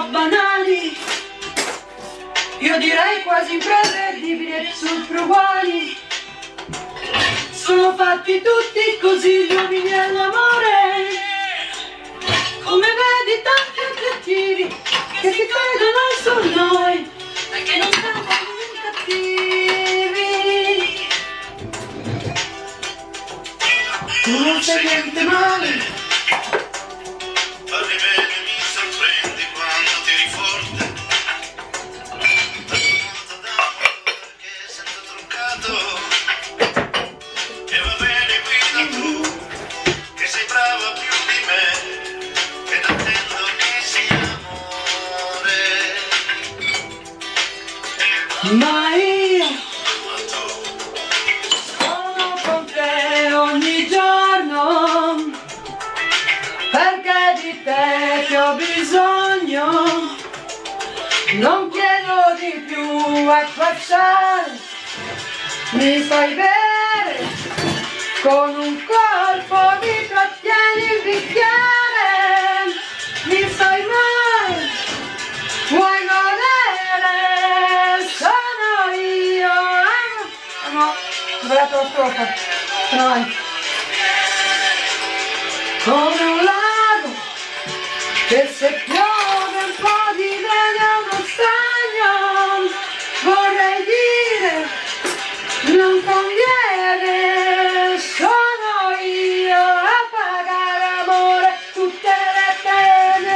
po' banali, io direi quasi imprevedibili e super uguali. Sono fatti tutti così gli uomini all'amore, come vedi tanti aggettivi che si credono su noi e che non siamo cattivi. Tu non sei niente male, ma io sono con te ogni giorno, perché di te che ho bisogno. Non chiedo di più a passare, mi fai bere con un colpo, mi trattieni il bicchiere, mi fai male, vuoi godere, sono io. No, ho sbagliato la strofa, no. Come un lago che se piove un po' diventa uno stagno, vorrei dire non conviene, sono io a pagare amore tutte le pene.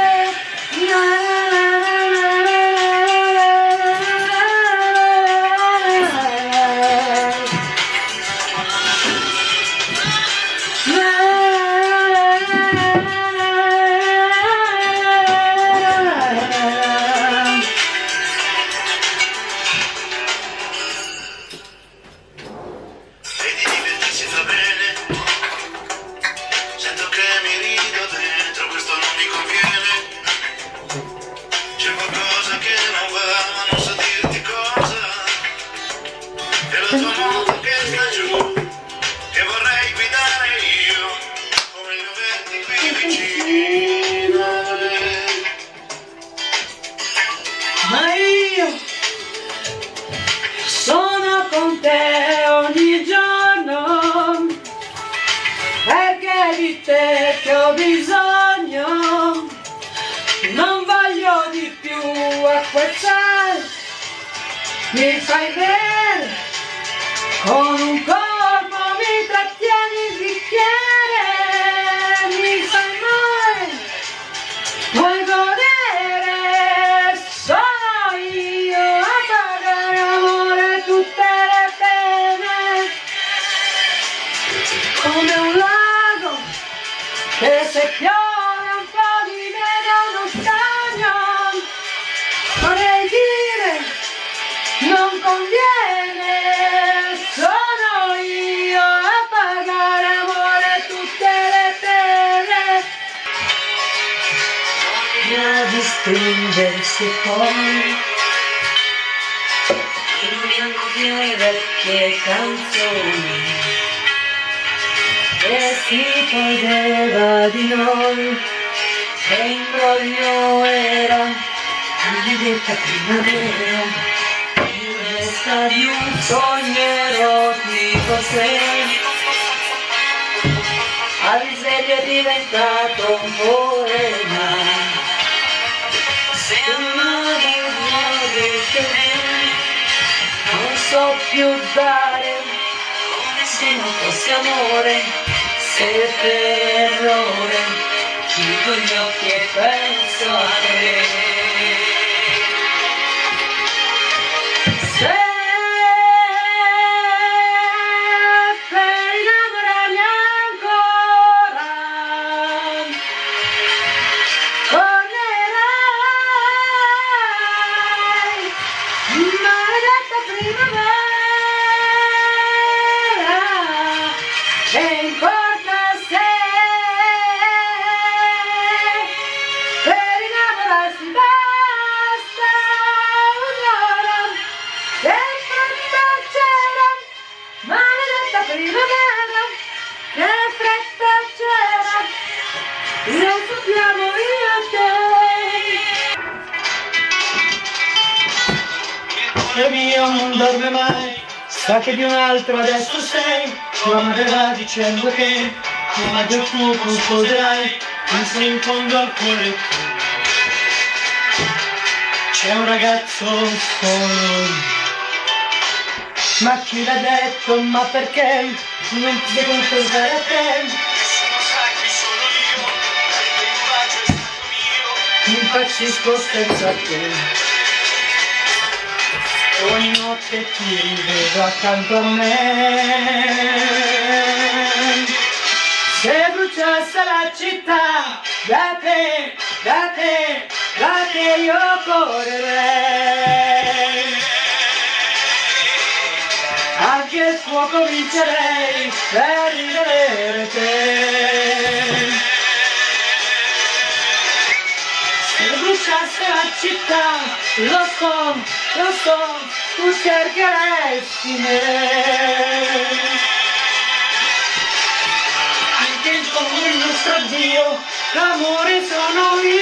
La tua moto che sta giù, che vorrei guidare io, come gli venti qui vicino a me. Ma io sono con te ogni giorno, perché di te che ho bisogno. Non voglio di più acquazzare, mi fai bene con un colpo, mi trattieni il bicchiere, mi fai male, vuoi godere, sono io a pagare amore tutte le pene. Come un lago che se piove un po' diventa uno stagno, vorrei dire non conviene, sono io a pagare amore tutte le pene. A distinguersi poi in un bianco di vecchie canzoni che si toglieva di noi, che imbroglio era maledetta primavera, di un sogno erotico se al risveglio è diventato un poema. Se amavo che non so più dare come se non fosse amore, se per errore chiudo gli occhi e penso a te. E importa se per innamorarsi il mio non dorme mai, sa che di un altro adesso sei, tua madre va dicendo che tuo maggio tu sposerai, pensi in fondo al cuore c'è un ragazzo solo. Ma chi l'ha detto, ma perché non ti devo confrontare a te? Nessuno sa chi sono io, dai che il bacio è stato mio. Impazzisco senza te, ogni notte ti rivedo accanto a me. Se bruciasse la città, da te, da te, da te io correrei. Anche il fuoco vincerei per rivedere te. Se bruciasse la città, lo so, tu cercheresti me. Anche il tuo il nostro Dio, l'amore sono io.